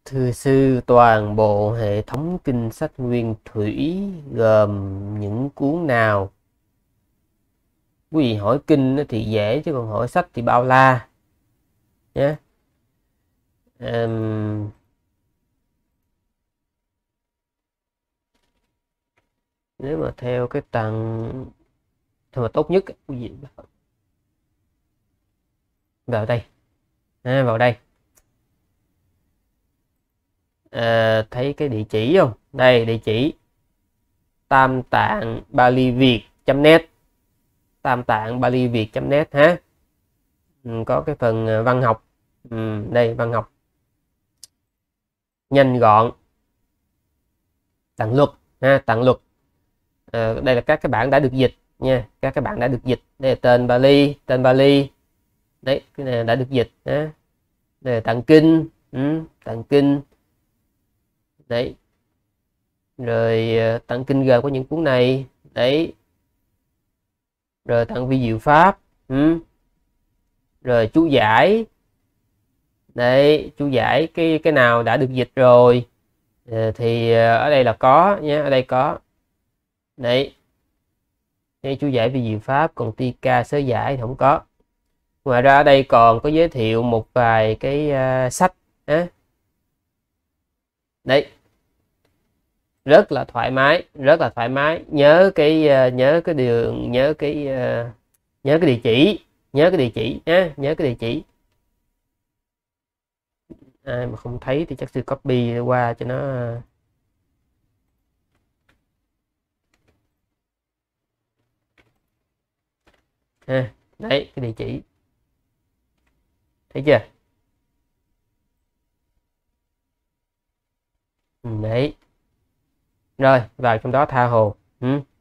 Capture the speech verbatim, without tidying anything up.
Thưa sư, toàn bộ hệ thống kinh sách nguyên thủy gồm những cuốn nào? Quý vị hỏi kinh thì dễ, chứ còn hỏi sách thì bao la nhé. Um, nếu mà theo cái tầng thôi mà tốt nhất quý vị vào đây, à, vào đây à, thấy cái địa chỉ không? Đây, địa chỉ tam tạng bali việt chấm net, tam tạng bali việt chấm net ha. Ừ, có cái phần văn học. Ừ, đây văn học nhanh gọn, tạng luật ha, tạng luật. À, đây là các cái bản đã được dịch nha, các cái bản đã được dịch. Đây là tên Bali, tên Bali đấy, cái này đã được dịch ha. Đây là tạng kinh, ừ, tạng kinh đấy, rồi tạng kinh gồm có những cuốn này đấy, rồi tạng vi diệu pháp, ừ. Rồi chú giải đấy, chú giải cái cái nào đã được dịch rồi thì ở đây là có nhé, ở đây có đấy. Đây chú giải vi diệu pháp, còn ti ca sớ giải thì không có. Ngoài ra ở đây còn có giới thiệu một vài cái uh, sách á. Đấy, rất là thoải mái, rất là thoải mái. Nhớ cái uh, nhớ cái đường, nhớ cái uh, nhớ cái địa chỉ, nhớ cái địa chỉ nhé, nhớ cái địa chỉ. Ai mà không thấy thì chắc sư copy qua cho nó. Ha, đấy cái địa chỉ, thấy chưa? Ừ, đấy rồi vào trong đó tha hồ. Ừ.